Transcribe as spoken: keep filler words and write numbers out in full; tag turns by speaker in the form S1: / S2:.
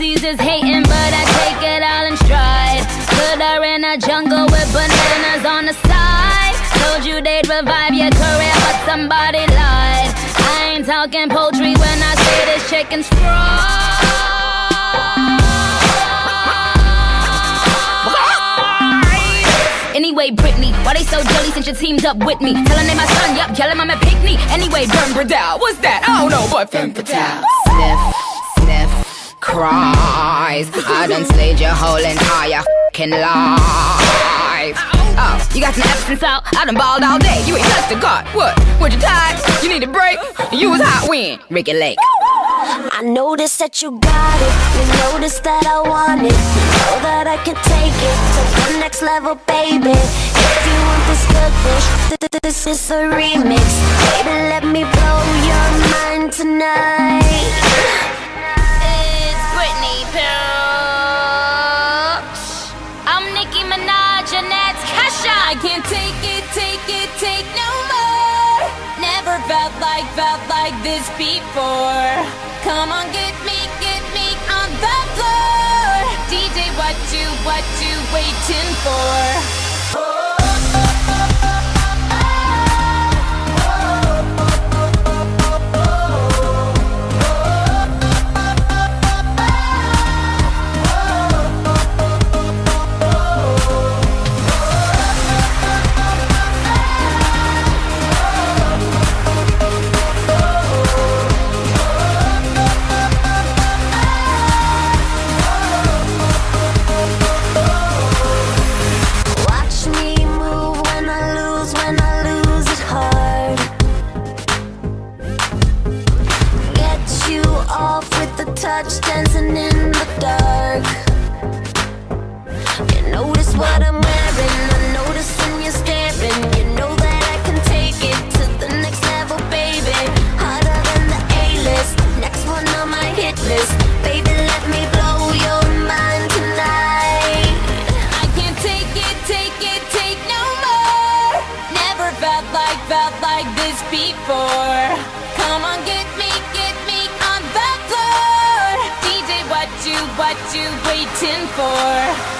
S1: She's just hating, but I take it all in stride. Put her in a jungle with bananas on the side. Told you they'd revive your career, but somebody lied. I ain't talking poultry when I say this chicken's fried. Anyway, Britney, why they so jelly since you teamed up with me? Tell her name my son, yup, yell him I'm a picnic. Anyway, Burn Bradell, what's that? I don't know, but Femme Fatale.
S2: Sniff, sniff, cries. I done slayed your whole entire f***ing life. Oh, you got some Epsom salt? I done balled all day. You ain't touched a god. What? Was you tired? You need a break? You was hot when? Ricky Lake.
S3: I noticed that you got it. You noticed that I want it. You know that I can take it to the next level, baby. If you want this good fish, th th this is a remix. Baby, let me blow your mind tonight.
S1: It's Britney Pilch. I'm Nicki Minaj and that's Kesha. I can't take it, take it, take no more. Never felt like, felt like this before. Come on, get me, get me on the floor. D J, what you, what you waiting for? Touch dancing in the dark. You notice what I'm wearing. I notice when you're staring. You know that I can take it to the next level, baby. Harder than the A-list, next one on my hit list. Baby, let me blow your mind tonight. I can't take it, take it, take no more. Never felt like, felt like this before. Come on, get me, get me on the floor. What you, what you waiting for?